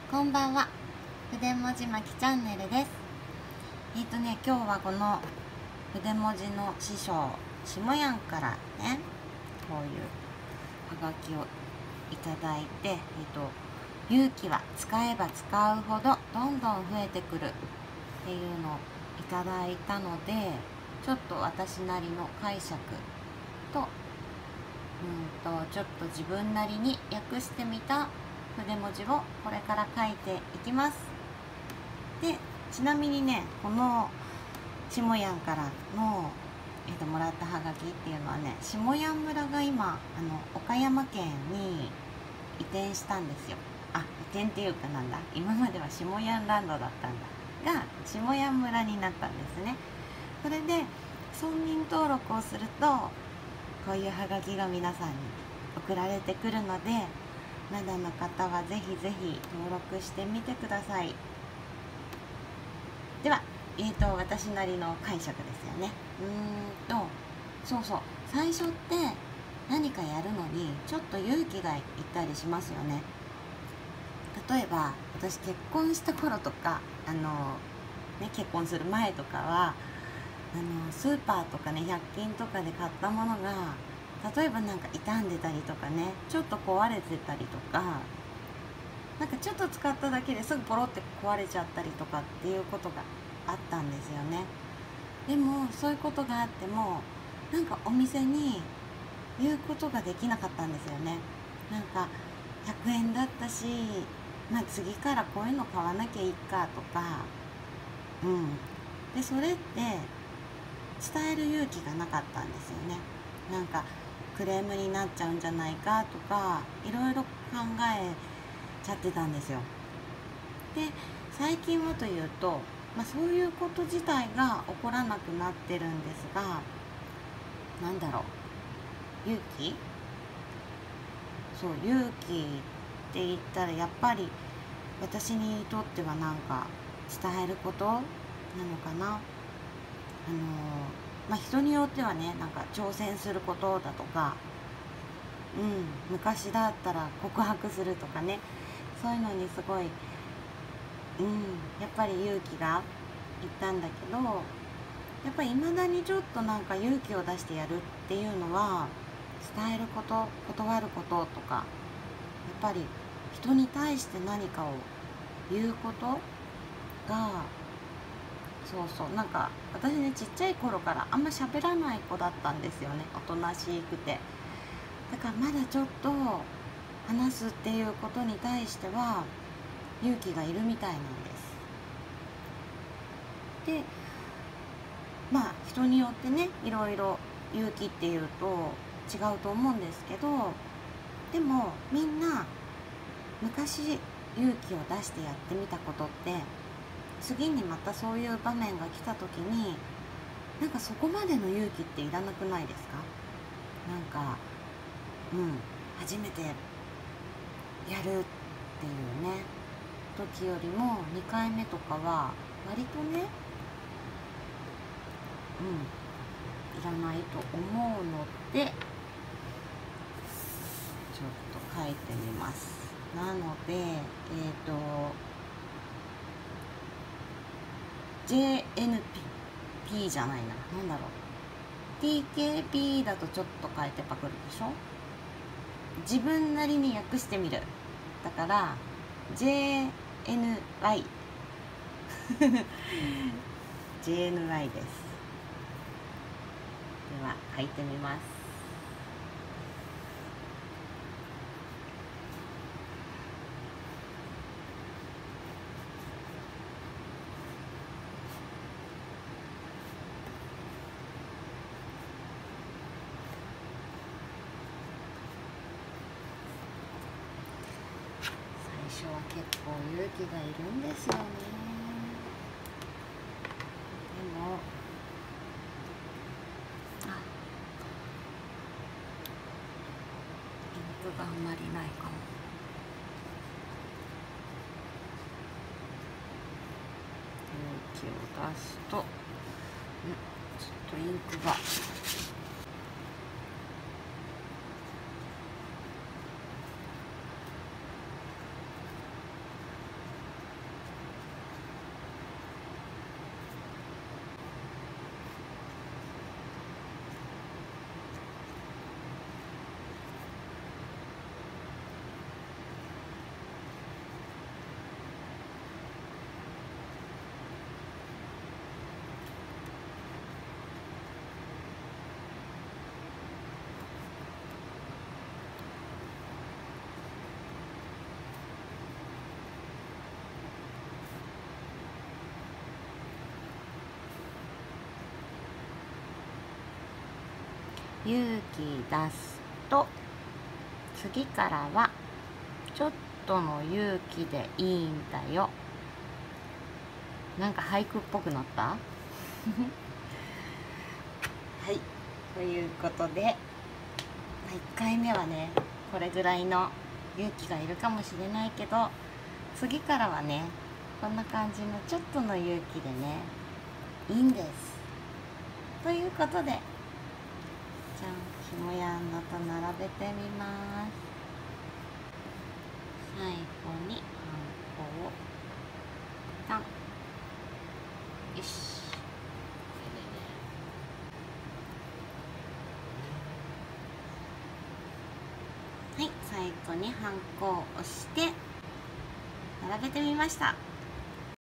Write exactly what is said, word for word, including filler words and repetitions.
こんばんは。筆文字巻きチャンネルです。えっ、とね今日はこの筆文字の師匠しもやんからね、こういうはがきをいただいて、えっ、と勇気は使えば使うほどどんどん増えてくるっていうのをいただいたので、ちょっと私なりの解釈とうんとちょっと自分なりに訳してみた筆文字をこれから書いていきます。でちなみにね、このしもやんからの、えー、ともらったはがきっていうのはね、しもやん村が今あの岡山県に移転したんですよ。あ、移転っていうかなんだ、今まではしもやんランドだったんだがしもやん村になったんですね。それで村民登録をするとこういうはがきが皆さんに送られてくるので、まだの方はぜひぜひ登録してみてください。では、えーと私なりの解釈ですよね。うーんとそうそう、最初って何かやるのにちょっと勇気がいったりしますよね。例えば私結婚した頃とかあの、ね、結婚する前とかはあのスーパーとかね、ひゃく均とかで買ったものが例えばなんか傷んでたりとかね、ちょっと壊れてたりとか、なんかちょっと使っただけですぐポロって壊れちゃったりとかっていうことがあったんですよね。でもそういうことがあってもなんかお店に言うことができなかったんですよね。なんかひゃくえんだったし、まあ次からこういうの買わなきゃいいかとか、うんでそれって伝える勇気がなかったんですよね。なんかクレームになっちゃうんじゃないかとかいろいろ考えちゃってたんですよ。で最近はというと、まあ、そういうこと自体が起こらなくなってるんですが、なんだろう、勇気そう勇気って言ったらやっぱり私にとってはなんか伝えることなのかな。あのまあ、人によってはね、なんか挑戦することだとか、うん、昔だったら告白するとかね、そういうのにすごい、うん、やっぱり勇気がいったんだけど、やっぱり未だにちょっとなんか勇気を出してやるっていうのは、伝えること、断ることとか、やっぱり人に対して何かを言うことが、そうそう、なんか私ね、ちっちゃい頃からあんま喋らない子だったんですよね。おとなしくて。だからまだちょっと話すっていうことに対しては勇気がいるみたいなんです。でまあ人によってね、いろいろ勇気っていうと違うと思うんですけど、でもみんな昔勇気を出してやってみたことって、次にまたそういう場面が来た時になんかそこまでの勇気っていらなくないですか？なんかうん初めてやるっていうね時よりもにかいめとかは割とね、うんいらないと思うので、ちょっと書いてみます。なのでえっ、ー、と ジェーエヌピー じゃないな、なんだろう、 ティーケーピー だとちょっと変えてパクるでしょ。自分なりに訳してみるだから ジェーエヌワイ ジェーエヌワイ です。では書いてみます。最初は結構勇気がいるんですよね。でもあインクがあんまりないかも。勇気を出すと、んちょっとインクが勇気出すと次からはちょっとの勇気でいいんだよ。なんか俳句っぽくなったはい、ということで、まあ、いっかいめはねこれぐらいの勇気がいるかもしれないけど、次からはねこんな感じのちょっとの勇気でねいいんです。ということで、じゃあひもやんのと並べてみます。最後にハンコをタン。よし。はい、最後にハンコを押して並べてみました。